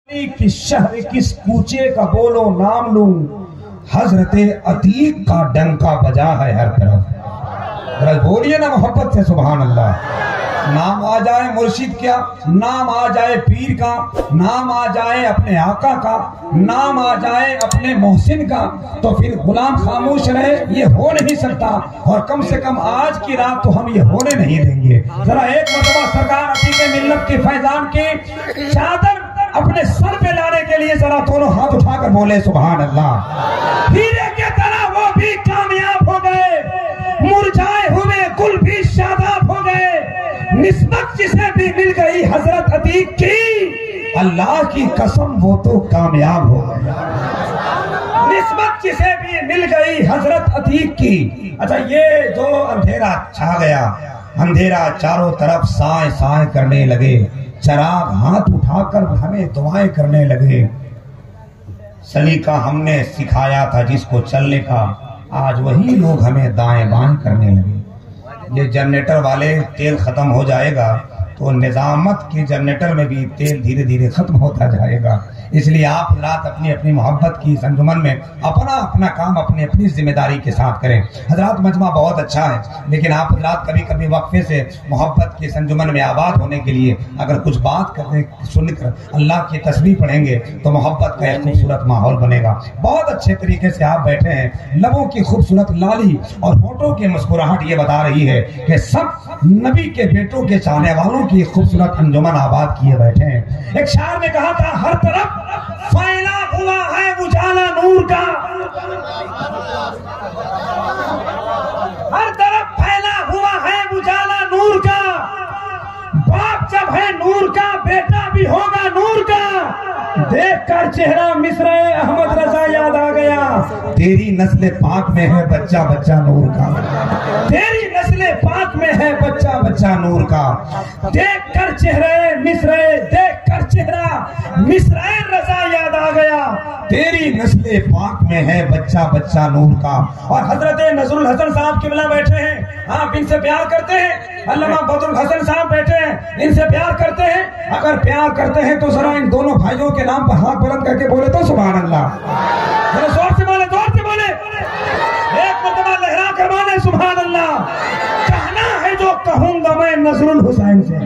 किस शहर किस कूचे का बोलो नाम लूं, हजरते अतीक का डंका बजा है हर तरफ। बोलिए ना मोहब्बत से सुभान अल्लाह। नाम आ जाए मुर्शिद क्या, नाम आ जाए पीर का, नाम आ जाए अपने आका का, नाम आ जाए अपने मोहसिन का, तो फिर गुलाम खामोश रहे, ये हो नहीं सकता। और कम से कम आज की रात तो हम ये होने नहीं देंगे। जरा एक मरतबा सरकार अतीक मिल्लत के फैजान की चादर अपने सर पे लाने के लिए जरा दोनों हाथ उठाकर बोले सुभान अल्लाह। हीरे के तरह वो भी कामयाब हो गए, मुरझाए हुए गुल भी शादाब हो गए। निस्बत जिसे भी मिल गई हजरत अतीक की, अल्लाह की कसम वो तो कामयाब हो गए। निस्बत जिसे भी मिल गई हजरत अतीक की। अच्छा, ये जो अंधेरा छा गया, अंधेरा चारों तरफ साए साए करने लगे, चराग हाथ उठाकर हमें दुआएं करने लगे। सलीका हमने सिखाया था जिसको चलने का, आज वही लोग हमें दाएं बाएं करने लगे। ये जनरेटर वाले तेल खत्म हो जाएगा तो निजामत के जनरेटर में भी तेल धीरे धीरे खत्म होता जाएगा। इसलिए आप रात अपनी अपनी मोहब्बत की संजुमन में अपना अपना काम अपनी अपनी जिम्मेदारी के साथ करें। हजरात मजमा बहुत अच्छा है, लेकिन आप हजरात कभी कभी वक्फे से मोहब्बत की संजुमन में आबाद होने के लिए अगर कुछ बात करने सुनकर अल्लाह की तस्बीह पढ़ेंगे तो मोहब्बत का एक खूबसूरत माहौल बनेगा। बहुत अच्छे तरीके से आप बैठे हैं, लबों की खूबसूरत लाली और होठों की मुस्कुराहट ये बता रही है कि सब नबी के बेटों के चाहने वालों की खूबसूरत अंजुमन आबाद किए बैठे हैं। एक शायर ने कहा था, हर तरफ फैला हुआ है उजाला नूर का, हर तरफ फैला हुआ है उजाला नूर का। बाप जब है नूर का, बेटा भी होगा नूर का। देखकर चेहरा मिस्र अहमद रजा याद आ गया, तेरी नस्ल पाक में है बच्चा बच्चा नूर का, तेरी नस्ल पाक में है बच्चा बच्चा नूर का। देखकर चेहरे मिस्र, देखकर चेहरा मिस्र रजा याद आ गया, तेरी नस्ल पाक में है बच्चा बच्चा नूर का। और हजरत नजरुल हसन साहब किबला बैठे हैं, आप इनसे प्यार करते हैं। अल्लामा बदरुल हसन साहब बैठे हैं, इनसे प्यार करते हैं। अगर प्यार करते हैं तो जरा इन दोनों भाइयों के नाम पर हाथ बुलंद करके बोले तो सुभान अल्लाह। जरा जोर से बोले, जोर से बोले, एक मरतबा लहरा कर बोले सुभान अल्लाह। कहना है जो कहूंगा मैं नजरुल हुसैन से।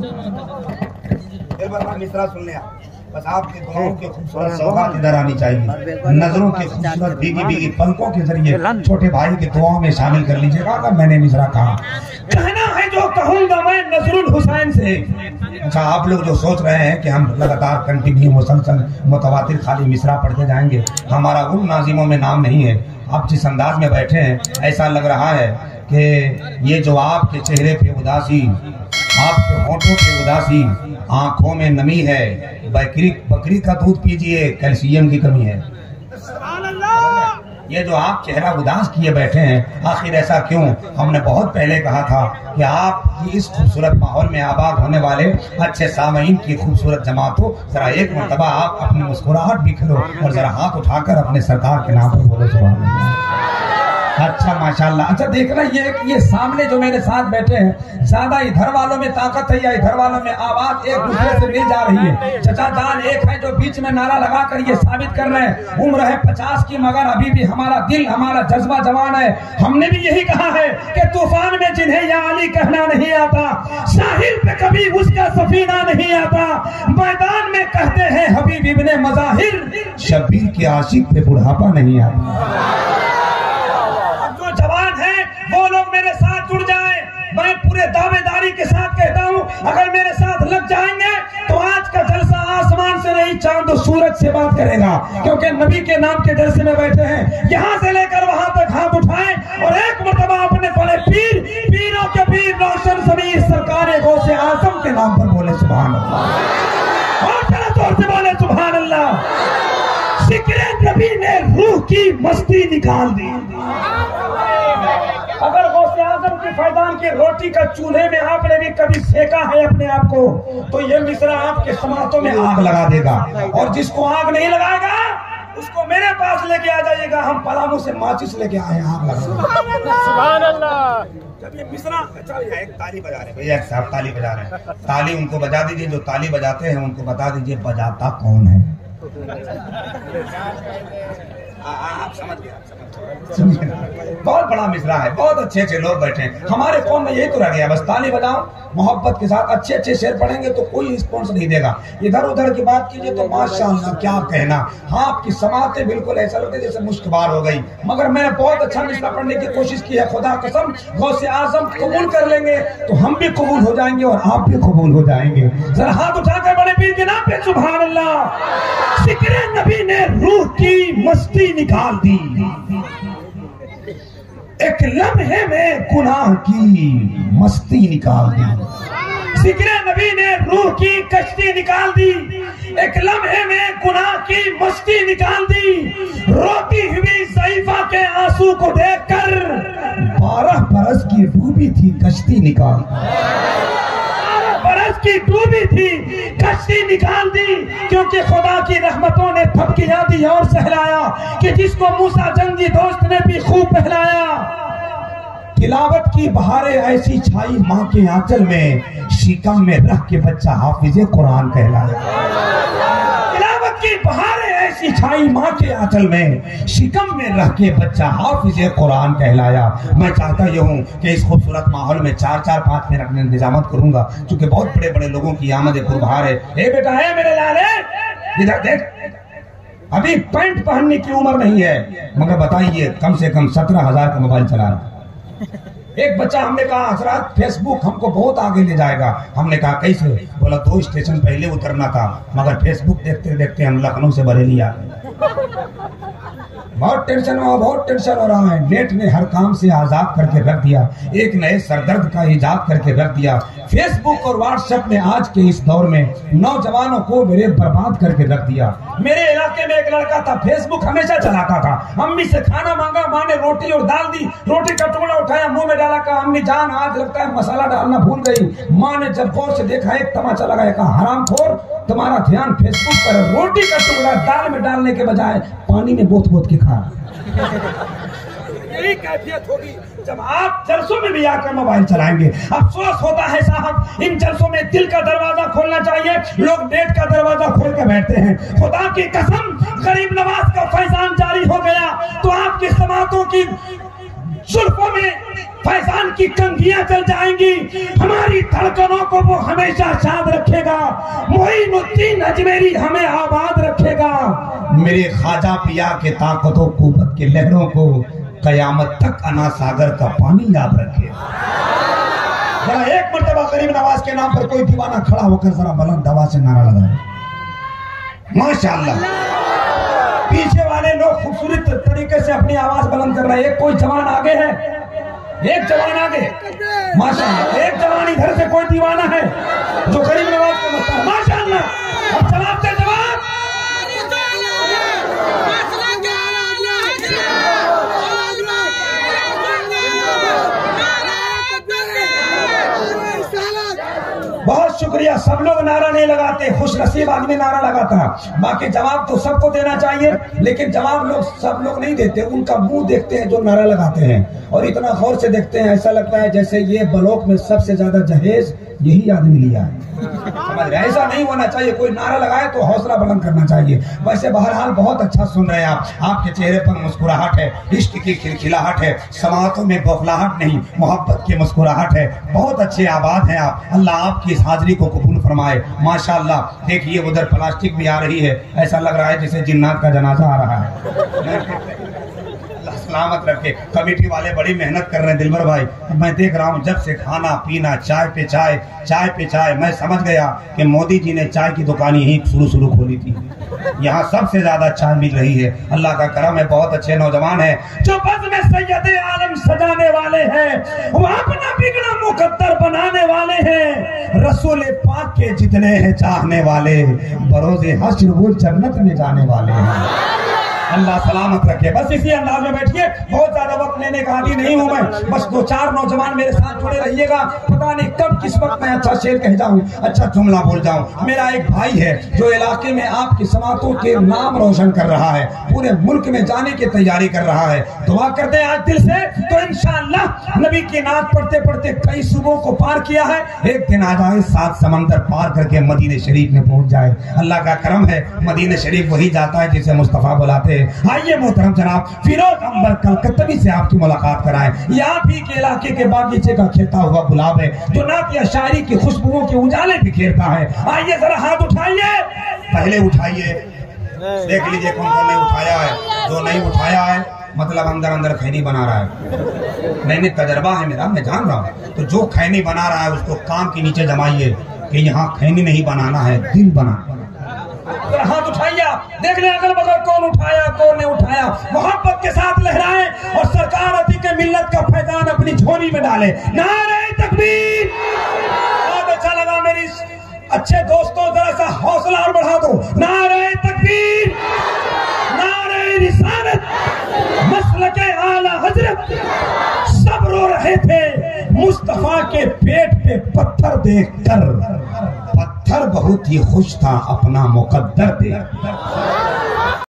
मिसरा सुन लिया, बस आपके दुआओं के खूबसूरत सौगात इधर आनी चाहिए। नजरों के खूबसूरत भीगी भीगी पलकों के जरिए छोटे भाई के दुआओं में शामिल कर लीजिएगा। अगर मैंने मिसरा कहा, कहना है जो कहूंगा मैं नजरुल हुसैन से। अच्छा, आप लोग जो सोच रहे हैं कि हम लगातार कंटिन्यू मुसलसल मुतवातिर खाली मिसरा पढ़ते जाएंगे, हमारा उन नाजिमों में नाम नहीं है। आप जिस अंदाज में बैठे हैं, ऐसा लग रहा है कि ये जो आपके चेहरे पे उदासी, आपके होठों पे उदासी, आंखों में नमी है, बकरी का दूध पीजिए, कैल्शियम की कमी है। ये जो आप चेहरा उदास किए बैठे हैं, आखिर ऐसा क्यों? हमने बहुत पहले कहा था कि आप इस खूबसूरत माहौल में आबाद होने वाले अच्छे सामईन की खूबसूरत जमात हो। जरा एक मरतबा आप अपनी मुस्कुराहट भी करो और जरा हाथ उठाकर अपने सरकार के नाम पर बोलो सुभान अल्लाह। अच्छा माशाल्लाह। अच्छा, देखना ये सामने जो मेरे साथ बैठे हैं, ज्यादा इधर वालों में ताकत है या इधर वालों में आवाज एक दूसरे से मिल जा रही है? चचा जान एक है जो बीच में नारा लगाकर ये साबित कर रहे हैं, उम्र है 50 की मगर अभी भी हमारा दिल हमारा जज्बा जवान है। हमने भी यही कहा है कि तूफान में जिन्हें या अली कहना नहीं आता, साहिल पे कभी उसका सफीना नहीं आता, मैदान में कहते हैं हबीब इब्ने मज़ाहिर, शब्बीर के आशिक पे बुढ़ापा नहीं आता। जवान है वो लोग मेरे साथ जुड़ जाएं। मैं पूरे दावेदारी के साथ कहता हूं, अगर मेरे साथ लग जाएंगे तो आज का जलसा आसमान से नहीं चांद और सूरज से बात करेगा, क्योंकि नबी के नाम के जलसे में बैठे हैं। यहां से लेकर वहां तक हाथ उठाएं और एक मरतबा अपने बड़े पीरों के पीर रोशन समीर सरकार गौसे आजम के नाम पर बोले सुभान अल्लाह। और जरा जोर से बोले सुभान अल्लाह। जिक्र नबी ने रूह की मस्ती निकाल दी। अगर गौसे आजम की फैजान की रोटी का चूल्हे में आपने भी कभी सेका है अपने आप को, तो ये मिसरा आपके समातों में आग लगा देगा। और जिसको आग नहीं लगाएगा उसको मेरे पास लेके आ जाइएगा, हम पलामू से माचिस लेके आए हैं आग लगा। सुभान अल्लाह। जब ये मिश्रा, अच्छा एक ताली बजा रहे हैं भैया साहब, ताली बजा रहे हैं, ताली उनको बजा दीजिए, जो ताली बजाते हैं उनको बता दीजिए बजाता कौन है। आप समझ गए, बहुत बड़ा मिसरा है, बहुत अच्छे अच्छे लोग बैठे हैं। हमारे कौन में यही तो रह गया, बस ताली बजाओ मोहब्बत के साथ, अच्छे अच्छे शेर पढ़ेंगे तो कोई रिस्पॉन्स नहीं देगा। इधर उधर की बात कीजिए तो माशाअल्लाह क्या कहना। हाँ, आपकी समातें बिल्कुल ऐसा लगता है जैसे मुश्कबार हो गई, मगर मैंने बहुत अच्छा मिसरा पढ़ने की कोशिश की है। खुदा कसम गौसे आजम कबूल कर लेंगे तो हम भी कबूल हो जाएंगे और आप भी कबूल हो जाएंगे। जरा हाथ उठाकर बड़े पीर के नाम पे सुभान अल्लाह। जिक्र नबी ने रूह की मस्ती निकाल दी, एक लम्हे में गुनाह की मस्ती निकाल दी। जिक्र नबी ने रूह की कश्ती निकाल दी, एक लम्हे में गुनाह की मस्ती निकाल दी। रोती हुई सईफा के आंसू को देखकर 12 बरस की डूबी थी कश्ती निकाल, बरस की डूबी थी कश्ती निकाल दी। क्योंकि खुदा की रहमतों ने थपकियां दी और सहलाया कि जिसको मूसा जंगी दोस्त ने भी खूब पहनाया। तिलावत की बहारें ऐसी छाई माँ के आंचल में, शिकम में रख के बच्चा हाफिजे कुरान कहलाया। तिलावत की बहारें ऐसी छाई माँ के आंचल में, शिकम में रख के बच्चा हाफिजे कुरान कहलाया। मैं चाहता ये हूँ कि इस खूबसूरत माहौल में 4-4-5 मिनट में इंतजामत करूंगा, क्योंकि बहुत बड़े बड़े लोगों की आमद पुरबहार है। ए बेटा है मेरे लाले, इधर देख, अभी पैंट पहनने की उम्र नहीं है, मगर बताइए कम से कम 17,000 का मोबाइल चला रहा। एक बच्चा, हमने कहा हजरत फेसबुक हमको बहुत आगे ले जाएगा। हमने कहा कैसे? बोला 2 स्टेशन पहले उतरना था, मगर फेसबुक देखते देखते हम लखनऊ से बरेली आ गए। बहुत टेंशन हो रहा है। नेट ने हर काम से आजाद करके रख दिया, एक नए सरदर्द का इजाद करके रख दिया। फेसबुक और व्हाट्सएप ने आज के इस दौर में नौजवानों को मेरे बर्बाद करके रख दिया। मेरे इलाके में एक लड़का था, फेसबुक हमेशा चलाता था। अम्मी से खाना मांगा, माँ ने रोटी और दाल दी, रोटी का टुकड़ा उठाया मुंह में डाला, कहा अम्मी जान आज लगता है मसाला डालना भूल गई। माँ ने जब गौर से देखा, एक तमाचा लगाया, कहा हरामखोर, तुम्हारा ध्यान फेसबुक पर, रोटी का टुकड़ा दाल में डालने के बजाय पानी में बोत के खा। यही कैफियत होगी जब आप जलसों में भी आकर मोबाइल चलाएंगे। अफसोस होता है साहब, इन जलसों में दिल का दरवाजा खोलना चाहिए, लोग नेट का दरवाजा खोल के बैठते हैं। खुदा की कसम, गरीब नवाज का फैजान जारी हो गया तो आपकी समातों की जुल्फों में फैजान की कंघियां चल जाएंगी। हमारी धड़कनों को वो हमेशा शाद रखेगा, मोइनुद्दीन अजमेरी हमें आबाद रखेगा। मेरे ख्वाजा पिया के ताकतों कुव्वत के लहरों को कयामत तक अना सागर का पानी याद रखे। जरा एक मर्तबा गरीब नवाज के नाम पर कोई दीवाना खड़ा होकर जरा बुलंद आवाज से नारा लगाए माशाअल्लाह। पीछे वाले लोग खूबसूरत तरीके से अपनी आवाज बुलंद कर रहे हैं। कोई जवान आगे है, एक जवान आगे माशाअल्लाह, एक जवान इधर से कोई दीवाना है जो गरीब नवाज को मरता है माशाअल्लाह। अब जवाब दे, जवाब। बहुत शुक्रिया। सब लोग नारा नहीं लगाते, खुश नसीब आदमी नारा लगाता है। बाकी जवाब तो सबको देना चाहिए, लेकिन जवाब सब लोग नहीं देते। उनका मुंह देखते हैं जो नारा लगाते हैं, और इतना गौर से देखते हैं, ऐसा लगता है जैसे ये ब्लॉक में सबसे ज्यादा जहेज यही आदमी लिया है। समझ रहे? ऐसा नहीं होना चाहिए। कोई नारा लगाए तो हौसला बुलंद करना चाहिए। वैसे बहरहाल बहुत अच्छा सुन रहे हैं आप, आपके चेहरे पर मुस्कुराहट है, इश्क की खिलखिलाहट है, समातों में बौखलाहट नहीं, मोहब्बत की मुस्कुराहट है। बहुत अच्छे आबाद हैं आप। अल्लाह आपकी इस हाजिरी को कबूल फरमाए माशाअल्लाह। देखिए उधर प्लास्टिक भी आ रही है, ऐसा लग रहा है जैसे जिन्नात का जनाजा आ रहा है। सलामत रखे। कमेटी वाले बड़ी मेहनत कर रहे हैं दिलबर भाई। मैं देख रहा हूँ जब से खाना पीना, चाय पे चाय, चाय पे चाय। मैं समझ गया कि मोदी जी ने चाय की दुकान यही शुरू खोली थी। यहाँ सबसे ज्यादा चाय मिल रही है। अल्लाह का करम है, बहुत अच्छे नौजवान हैं जो बज़्म में सैयदे आलम सजाने वाले हैं, वो अपना बिगड़ा मुकद्दर बनाने वाले हैं। रसूल पाक के जितने हैं चाहने वाले, बरोज़े हश्र वो जन्नत में जाने वाले हैं। अल्लाह सलामत रखे। बस इसी अंदाज में बैठिए, बहुत ज्यादा वक्त लेने का आदी नहीं हूं मैं, बस 2-4 नौजवान मेरे साथ जुड़े रहिएगा। पता नहीं कब किस वक्त मैं अच्छा शेर कह जाऊं, अच्छा जुमला बोल जाऊं। मेरा एक भाई है जो इलाके में आपकी समातों के नाम रोशन कर रहा है, पूरे मुल्क में जाने की तैयारी कर रहा है। दुआ करते हैं आज दिल से, तो इंशाअल्लाह नबी की नात पढ़ते पढ़ते कई सुबह को पार किया है, एक दिन आ जाए 7 समंदर पार करके मदीने शरीफ में पहुंच जाए। अल्लाह का करम है, मदीने शरीफ वही जाता है जिसे मुस्तफा बुलाते हैं। आइए मोहतरम जनाब, फिरोज अंबर कलकत्तवी से आपकी मुलाकात कराएं। ये आप ही के इलाके के बागीचे का खिलता हुआ गुलाब है जो नात या शायरी की खुशबुओं के उजाले बिखेरता है। आइए जरा हाथ उठाइए, पहले उठाइए, देख लीजिए कौन कौन ने उठाया है। जो नहीं उठाया है मतलब अंदर अंदर खैनी बना रहा है। नहीं तजर्बा है मेरा, मैं जान रहा हूँ। तो जो खैनी बना रहा है उसको काम के नीचे जमाइए कि यहाँ खैनी नहीं बनाना है, दिल बनाना। हाथ उठाइए, देख ले अगल बगल कौन उठाया कौन नहीं उठाया। मोहब्बत के साथ लहराए और सरकार अती के मिल्लत का फैजान अपनी झोली में डाले। नारे तकबीर। बहुत अच्छा लगा मेरी अच्छे दोस्तों, जरा सा हौसला और बढ़ा दो। नारे तकबीर, नारे रिसालत, मसलके आला हजरत। सब रो रहे थे मुस्तफा के पेट पे पत्थर देखकर, पत्थर बहुत ही खुश था अपना मुकद्दर देख।